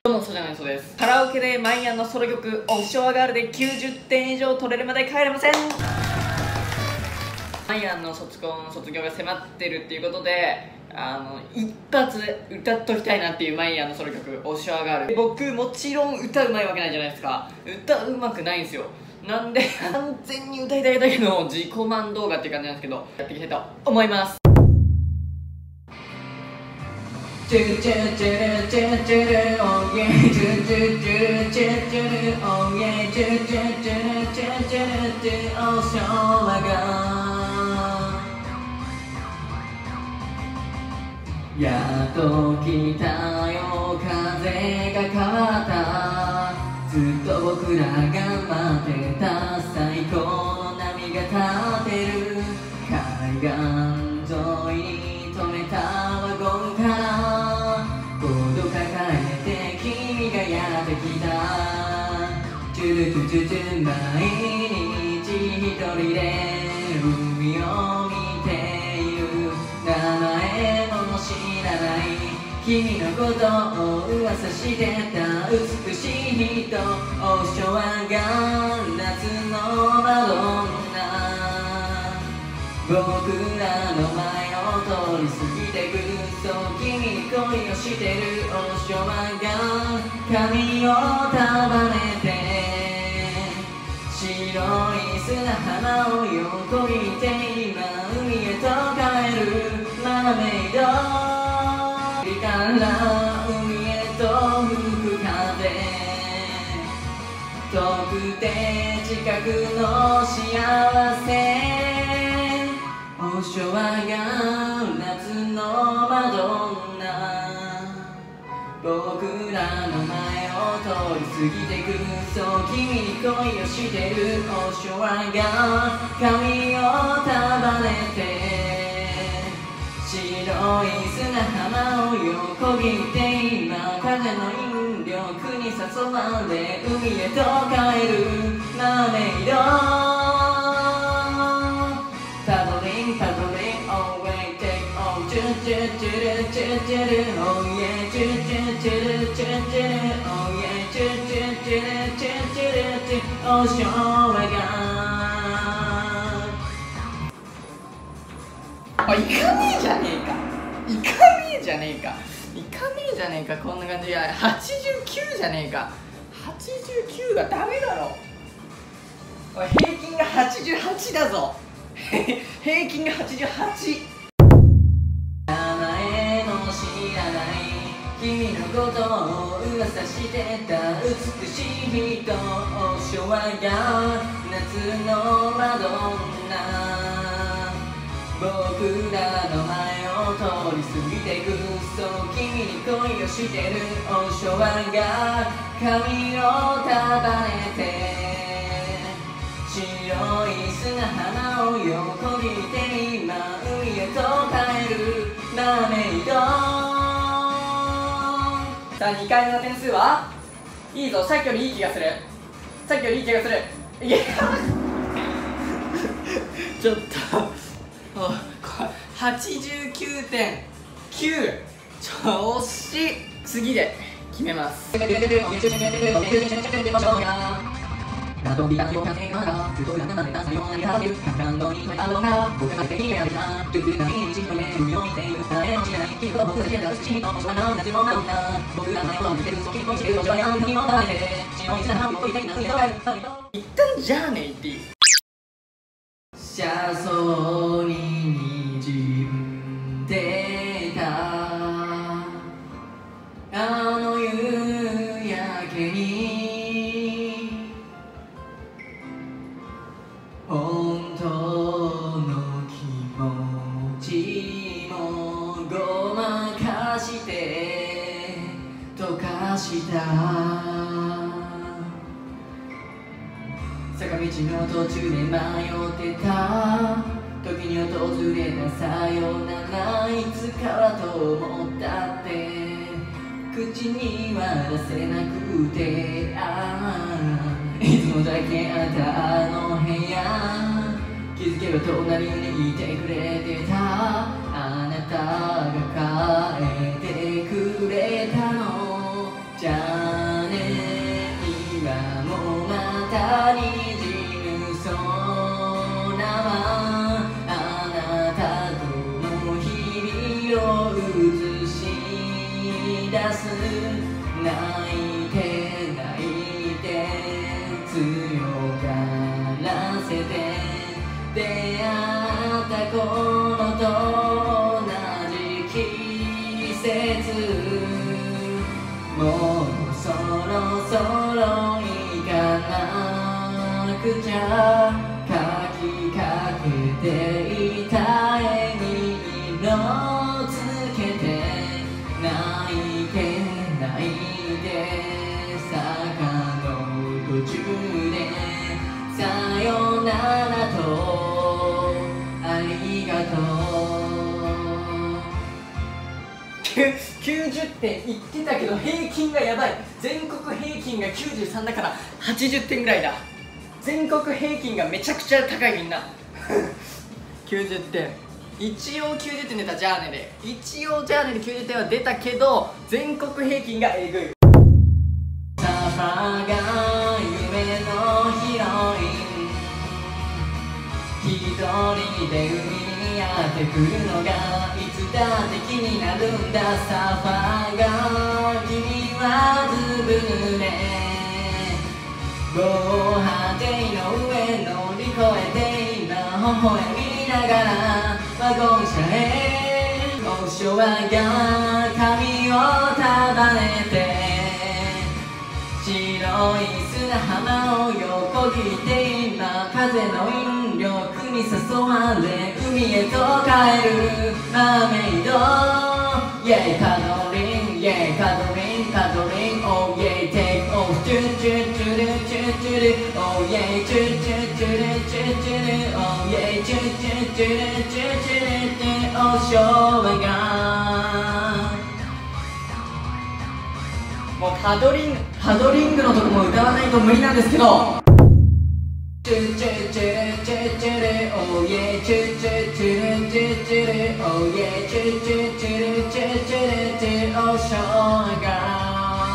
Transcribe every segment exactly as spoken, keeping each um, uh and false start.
どうも、そうじゃないそうです。カラオケでマイアンのソロ曲オフショアガールできゅうじゅってん以上取れるまで帰れません。マイアンの卒コン卒業が迫ってるっていうことで、あの一発歌っときたいなっていうマイアンのソロ曲オフショアガール。僕もちろん歌うまいわけないじゃないですか。歌うまくないんですよ。なんで完全に歌いたいだけの自己満動画っていう感じなんですけど、やっていきたいと思います。チュルチュルチュルチュルチュル oh yeah チュルチュルチュルチュルチュル oh yeah チュルチュルチュルチュルチュルチュルおしょうがやっと来たよ風が変わった。ずっと僕らが待ってた最高の波が立ってる海岸沿いに止めたワゴンからボード抱えて君がやってきた。チュルチュチュチュ毎日一人で海を見ている。名前も知らない君のことを噂してた美しい人オフショアが夏のマドンナ。僕らの前を通り過ぎてくそう君に恋をしてるオフショアが髪を束ねて白い砂浜を横切って今海へと帰るマーメイドから海へと吹く風遠くて近くの幸せオフショアが夏のマドンナ。僕らの前を通り過ぎてくそう君に恋をしてるオフショアが髪を束ねて白い砂浜を横切って今風の引力に誘われ海へと帰るマーメイドパドリンパドリン Oh wait take oh チュルチュルチュルチュルチュル Oh yeah チュルチュルチュルチュルチュル Oh yeah チュルチュルチュルチュルチュルチュルオーションがあ、いかねえじゃねえかいかねえじゃねえかいかねえじゃねえかこんな感じ。いやはちじゅうきゅうじゃねえか。はちじゅうきゅうがダメだろ。おい平均がはちじゅうはちだぞ平均がはちじゅうはち。名前も知らない君のことを噂してた美しい人オフショアが夏のマドンナ。僕らの前を通り過ぎてくそう君に恋をしてるオフショアが髪を束ねて白い砂浜を横切って今海へと帰るマーメイド。さあにかいめの点数はいいぞ。さっきよりいい気がするさっきよりいい気がするいやちょっとはちじゅうきゅうてんきゅう ちょ惜しい。次で決めます。一旦じゃあね言っていい。車窓に滲んでたあの夕焼けに本当の気持ちもごまかして溶かした坂道の途中で迷ってた時に訪れたさよならいつかはと思ったって口には出せなくてああいつもだけあったあの部屋気づけば隣にいてくれてたあなたが帰ってくれたのじゃくちゃ書きかけていた絵に色つけて泣いて泣いて坂の途中でさよならとありがとう。きゅうじゅってんいってたけど平均がやばい。全国平均がきゅうじゅうさんだからはちじゅってんぐらいだ。全国平均がめちゃくちゃ高い。みんなきゅうじゅってん、一応きゅうじゅってん出た。ジャーネで一応ジャーネできゅうじゅってんは出たけど全国平均がえぐい。サーファーが夢のヒロイン一人で海にやってくるのがいつだって気になるんだ。サーファーが君はずぶ濡れ防波堤の上乗り越えて今微笑みながらワゴン車へオショアが髪を束ねて白い砂浜を横切って今風の引力に誘われ海へと帰るマーメイド Yeah パドリン Yeah パドリンパドリン Oh yeah take off チュチュチュルチュチュル Oh yeah チュチュチュルチュチュル Oh yeah チュチュチュルチュチュルっておしょうがもうパドリングパドリングのとこも歌わないと無理なんですけどチュチュチュルチュチュル Oh yeah チュチュチュルチュチュル Oh yeah チュチュチュルチュチュルっておしょうが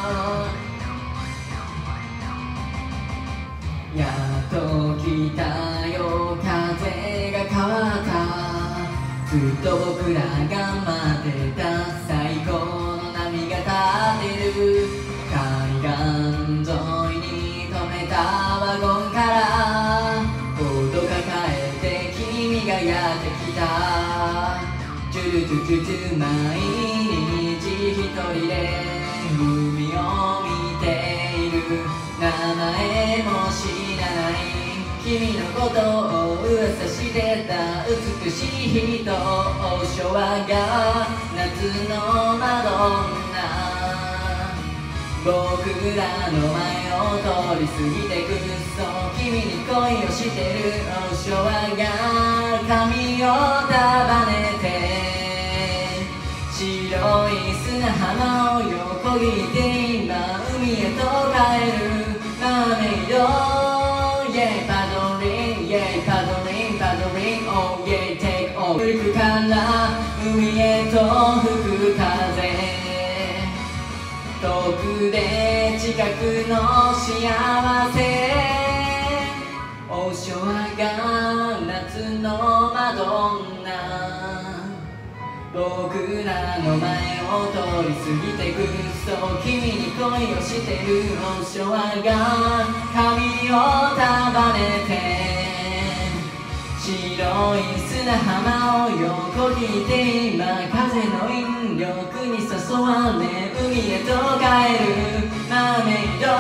やっと来たよ風が変わったずっと僕らが待ってた最高の波が立ってる海岸沿いに止めたワゴンからボード抱えて君がやってきたチュルチュチュチュ毎日一人で海を見ている名前も知らない君のことを噂してた美しい人オショアが夏のマドンナ僕らの前を通り過ぎてくそう君に恋をしてるオショアが髪を束ねて白い砂浜を横切って今海へと帰るマーメイド Yeah パドリン Yeah パドリンパドリン Oh yeah take off 陸から海へと吹く風遠くで近くの幸せオショアが夏のマドンナ僕らの前を通り過ぎてくそう君に恋をしてるオショアが髪を束ねて白い砂浜を横切って今風の引力に誘われ海へと帰るマーメイド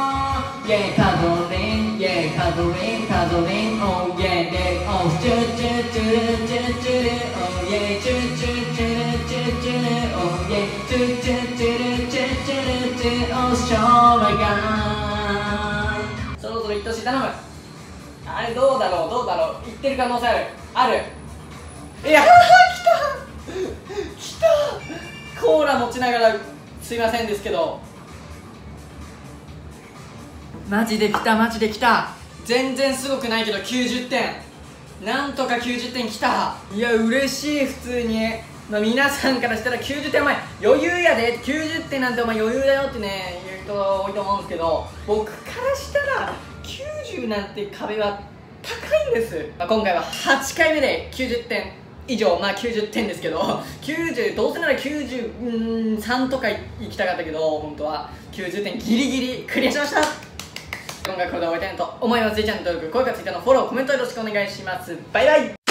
Yeah パドリン Yeah パドリンパドリン Oh yeah let off チュチュチュルチュチュル Oh yeah チュチュチュルチュチュル Oh yeah チュチュチュルチュチュルチュおしょうがそろそろ一年頼むあれどうだろうどうだろう言ってる可能性あるあるいやー来た来たコーラ持ちながらすいませんですけどマジで来たマジで来た全然すごくないけどきゅうじゅってんなんとかきゅうじゅってん来たいや嬉しい普通にまあ皆さんからしたらきゅうじゅってんお前余裕やできゅうじゅってんなんてお前余裕だよってね言う人多いと思うんですけど僕からしたらきゅうじゅうなんて壁は高いんです、まあ、今回ははちかいめできゅうじゅってん以上まあきゅうじゅってんですけどきゅうじゅうどうせならきゅうじゅうさんとか行きたかったけど本当はきゅうじゅってんギリギリクリアしました今回はこれで終わりたいなと思います。ぜひチャンネル登録、高評価、ツイッターのフォロー、コメントよろしくお願いします。バイバイ。